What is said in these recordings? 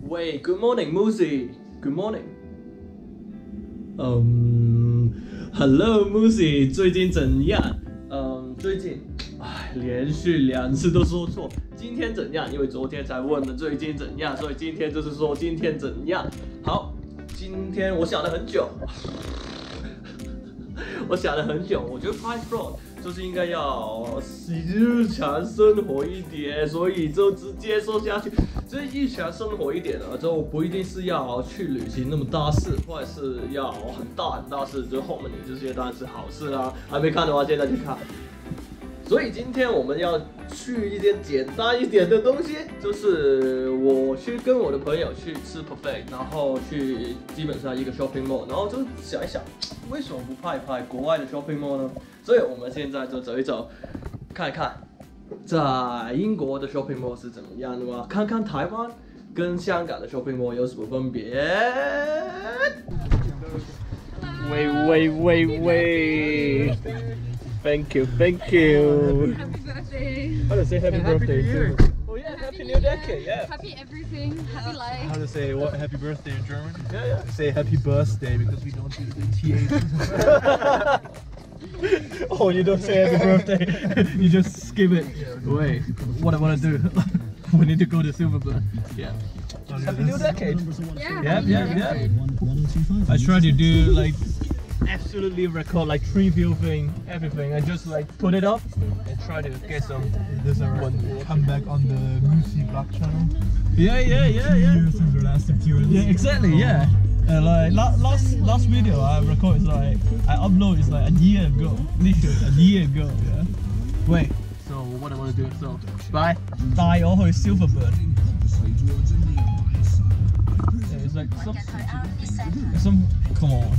喂 ，Good morning, Musi. Good morning. Hello, Musi. 最近怎样？最近，连续2次都说错。今天怎样？因为昨天才问了最近怎样，所以今天就是说今天怎样。好，今天我想了很久，我觉得 Five Frog 就是应该要日常生活一点，所以就直接说下去。所以日常生活一点呢，就不一定是要去旅行那么大事，或者是要很大事，就后面这些当然是好事啦。还没看的话，现在去看。所以今天我们要去一些简单一点的东西，就是我去跟我的朋友去吃 buffet， 然后去基本上一个 shopping mall， 然后就想一想，为什么不拍一拍国外的 shopping mall 呢？所以我们现在就走一走，看一看在英国的 shopping mall 是怎么样的嘛，看看台湾跟香港的 shopping mall 有什么分别。喂。Thank you. Happy birthday. How to say happy birthday? Year. Oh yeah, happy new decade. Yeah. Happy everything. Happy life. How to say what? Happy birthday in German? Yeah. Say happy birthday because we don't use the TH. Oh, you don't say happy birthday. You just skip it. Wait, what I want to do? We need to go to Silverburn. Yeah. Happy new decade. Yeah. Yeah. I try to do like absolutely record like trivial thing, everything. I just like put it up and try to get some. There's a comeback on the Musi Vlog channel. Yeah. 2 years since the last appearance. Yeah, exactly. Yeah. Like last video I record is like I upload is like a year ago, literally a year ago. Yeah. Wait. So what I want to do? So bye. 帶我去 Silverburn. Yeah, it's like some. Come on.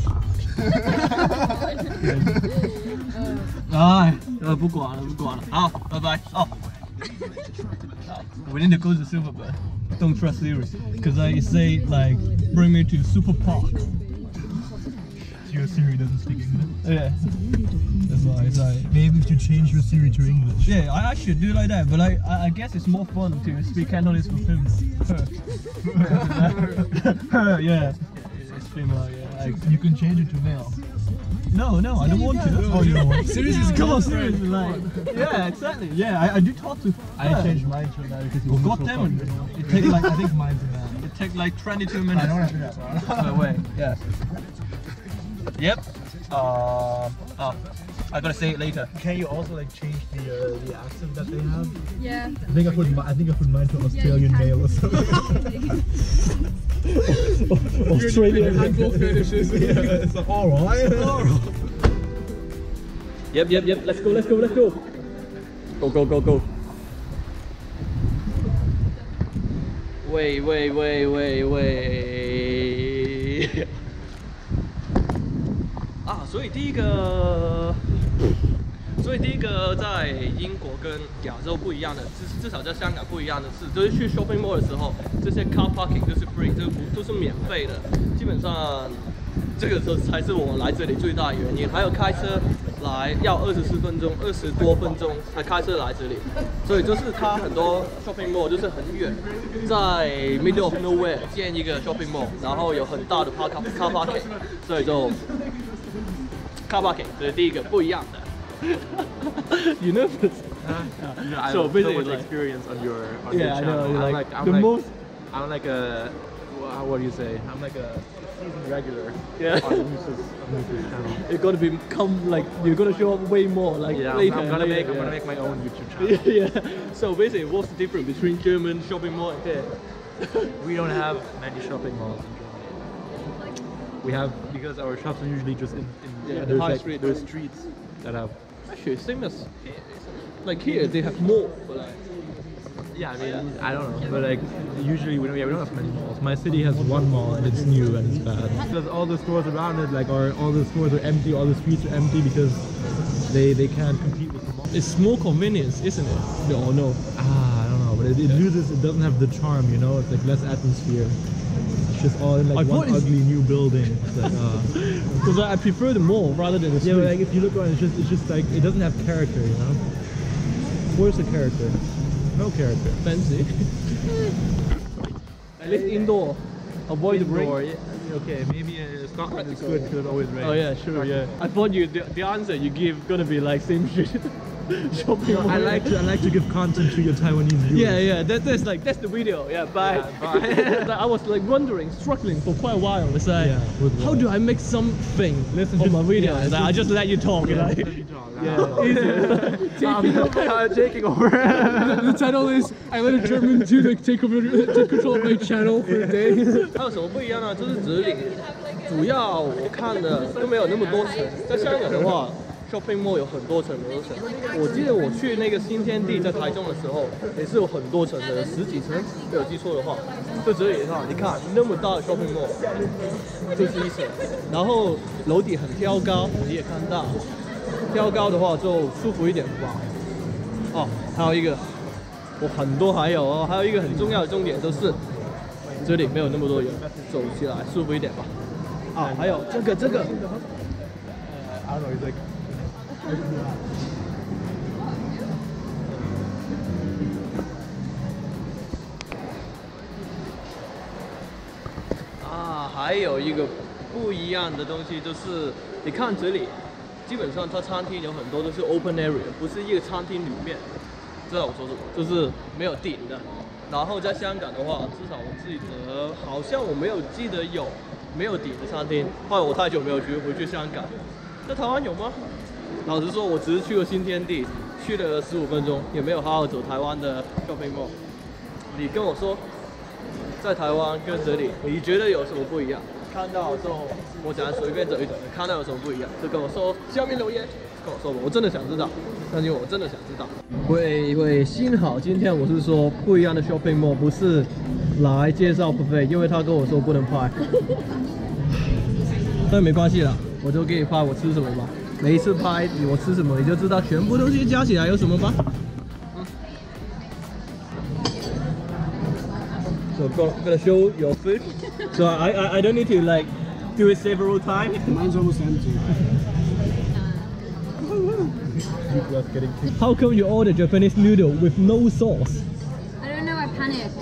不管了，好，拜拜。Oh, we need to go to Silverburn. Don't trust Siri, because I say like bring me to Super Park. Your Siri doesn't speak English. Yeah, that's why it's like Maybe you should change your Siri to English. yeah, I should do like that, but I guess it's more fun to speak Cantonese with him. Her, yeah, it's female. Yeah, You can change it to male. no, I don't want to. Oh, you don't want to? Seriously, come on, seriously, like, yeah, exactly. Yeah, I do talk to. I changed mine to that because Oh, God damn it! It takes like I think mine's a man. it takes like 22 I minutes. don't have to do that. Wait. Yeah. Yep. I gotta say it later. Can you also like change the accent that they have? Yeah. I think I put mine to Australian can. male or something. Australian. Yeah, it's like, alright. Yep. Let's go. Go. Wait. 所以第一个在英国跟亚洲不一样的，至少在香港不一样的是，就是去 shopping mall 的时候，这些 car parking 就是 free， 都是免费的。基本上这个才是我来这里最大的原因。还有开车来要24分钟，20多分钟才开车来这里，所以就是它很多 shopping mall 就是很远，在 middle of nowhere 建一个 shopping mall， 然后有很大的 car parking， 所以就 car parking 这是第一个不一样的。You know this? I So have so basically, much like- experience on your Yeah, I channel. know. I'm Like, like the most. I'm like a what do you say? I'm like a seasoned regular Yeah. on Musa's channel. You're gonna become like you're gonna show up way more like Yeah, later. I'm gonna later, make my own YouTube channel. Yeah. So basically, what's the difference between German shopping mall and here? We don't have many shopping malls in Germany. We have because our shops are usually just in Yeah, the there's high like, street. There's streets that have. Actually, same as here. Like here, they have more. But like, Yeah, I mean, I don't know, but like usually we don't have many malls. My city has one mall and it's new and it's bad. Because all the stores around it, like, all the stores are empty, all the streets are empty because they can't compete with the mall. it's more convenience, isn't it? No, no. I don't know, but it loses. It doesn't have the charm, you know. It's like less atmosphere. It's just all in like one ugly new building. It's like, Because I prefer the mall rather than the street. yeah, but like if you look around, it's just like it doesn't have character, you know. Where's the character? No character. Fancy. At least indoor. Avoid the rain. Indoor, yeah. Okay, maybe Scotland is good because it always rains. Oh yeah, sure, yeah. I thought the answer you give gonna be like same shit. Shopping mall. I like to give content to your Taiwanese viewers. Yeah, that's the video. Yeah, bye. Yeah, bye. I was like wondering, struggling for quite a while. It's like, Yeah, with how what? do I make something Listen, on my just- video? yeah, It's like, I just let you talk. Yeah, Like, let me talk. yeah, easy. I'm taking over. The title is I let a German dude like take control of my channel for a day. 还有什么不一样呢？就是这里主要我看的都没有那么多层，在香港的话。shopping mall 有很多层，很多层。我记得我去那个新天地在台中的时候，也是有很多层的，10几层，没有记错的话。就这里哈，你看那么大的 shopping mall， 这是一层，然后楼底很挑高，你也看到，挑高的话就舒服一点吧。哦，还有一个，我很多还有哦，还有一个很重要的重点就是这里没有那么多人，走起来舒服一点吧。啊，还有这个。 I don't know, he's like. 啊，还有一个不一样的东西就是，你看这里，基本上它餐厅有很多都是 open area， 不是一个餐厅里面。知道我说什么？就是没有顶的。然后在香港的话，至少我记得好像我没有记得有没有顶的餐厅。后来我太久没有回去香港，在台湾有吗？老实说，我只是去了新天地，去了15分钟，也没有好好走台湾的 shopping mall。你跟我说，在台湾跟这里，你觉得有什么不一样？看到之后，我只能随便走一走，看到有什么不一样，就跟我说，下面留言跟我说吧，我真的想知道，相信我真的想知道。幸好今天我是说不一样的 shopping mall， 不是来介绍 buffet， 因为他跟我说不能拍。但没关系啦，我就给你拍我吃什么吧。每一次拍我吃什么，你就知道全部东西加起来有什么吧。So gonna show your food. So I don't need to like do it several times. Mine's almost empty. How come you order Japanese noodle with no sauce? I don't know, I panicked.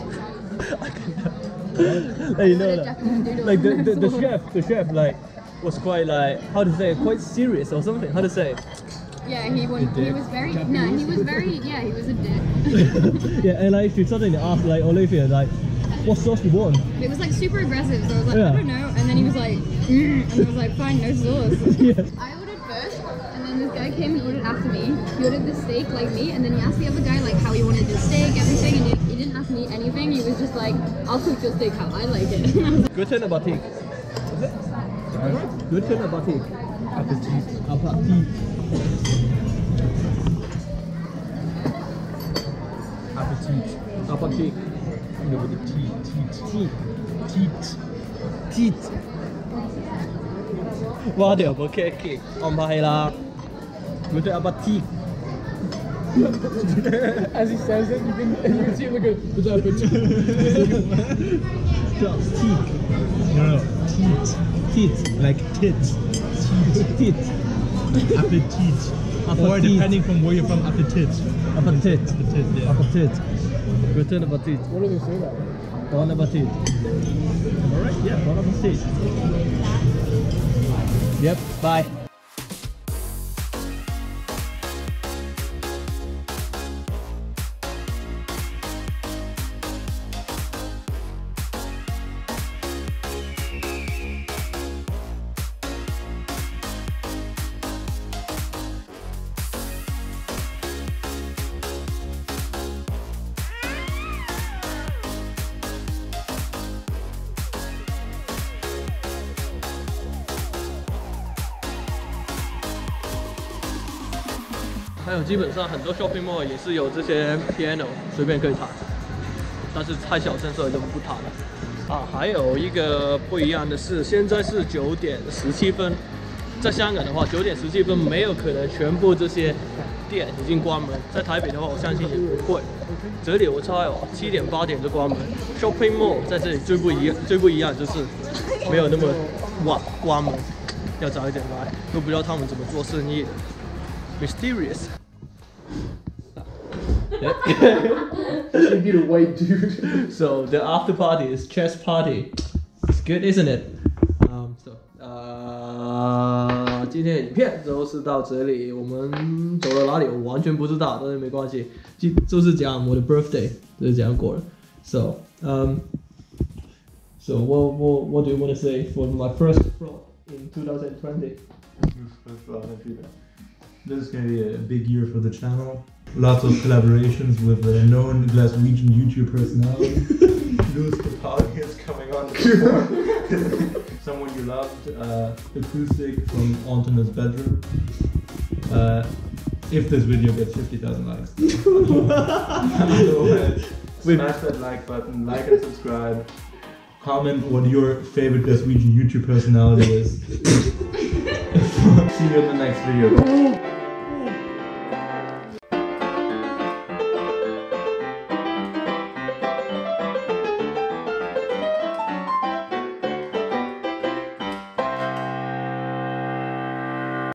Like, you know, Japanese noodle. like the chef like was quite like how to say quite serious or something. How to say? Yeah, he was very, he was a dick. Yeah, and like she suddenly asked like Olivia like, what sauce you want? It was like super aggressive, so I was like, Yeah. I don't know. And then he was like, and I was like, fine, no sauce. Yeah. I ordered first, and then this guy came and ordered after me. He ordered the steak like me, and then he asked the other guy like how he wanted the steak, everything, and he didn't ask me anything. He was just like, I'll cook your steak how I like it. And I was like, Good turn about tea. Good turn about tea. Appetit. Appetit. Appetit. No, with the teeth. Teeth. 挖掉部 cake 安排啦。Good turn about tea. As he says it, you can see it like a Just teeth. No, teeth. Teeth. Like tits. Teeth. Appetit. Or Appetit. depending from where you're from, appetit. Appetit. Appetit, yeah. Appetit. Good turn about teeth. What do they say that? Bon appetit. Alright, yeah. Bon appetit. Yep, bye. 还有基本上很多 shopping mall 也是有这些 piano 随便可以弹，但是太小声所以就不弹了。啊，还有一个不一样的是，现在是9点17分，在香港的话9点17分没有可能全部这些店已经关门，在台北的话我相信也不会。这里我猜哦7点8点就关门。shopping mall 在这里最不一样就是没有那么晚关门，要早一点来，都不知道他们怎么做生意。Mysterious. You need to wait, dude. So the after party is chess party. It's good, isn't it? So 今天的影片就是到这里。我们走了哪里？我完全不知道，但是没关系。就是讲我的 birthday， 就是这样过了。So so what do you want to say for my first vlog in 2020? This is going to be a big year for the channel. Lots of collaborations with known Glaswegian YouTube personalities. Louis Capaldi is coming on to perform. Someone you loved, acoustic from Antona's bedroom. If this video gets 50,000 likes. Smash that like button, like and subscribe. Comment what your favorite Glaswegian YouTube personality is. See you in the next video.